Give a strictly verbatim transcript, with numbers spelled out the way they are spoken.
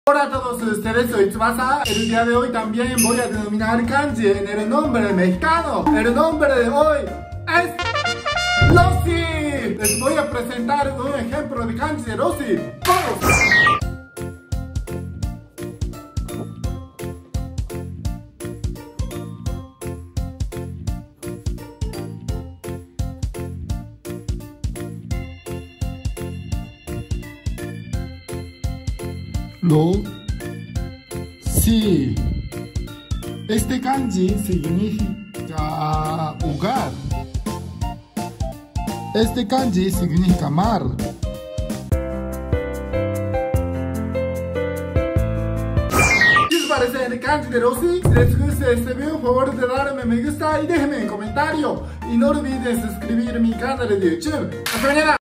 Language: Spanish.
Hola a todos ustedes, soy Tsubasa. El día de hoy también voy a denominar kanji en el nombre mexicano. El nombre de hoy es Rosy. Les voy a presentar un ejemplo de kanji de Rosy. ¡Vamos! Rosy. Este kanji significa hogar. Este kanji significa mar. ¿Qué les parece el kanji de Rosy? Si les gusta este video, por favor de darme me gusta y déjenme un comentario. Y no olvides suscribirme a mi canal de YouTube. ¡Hasta mañana!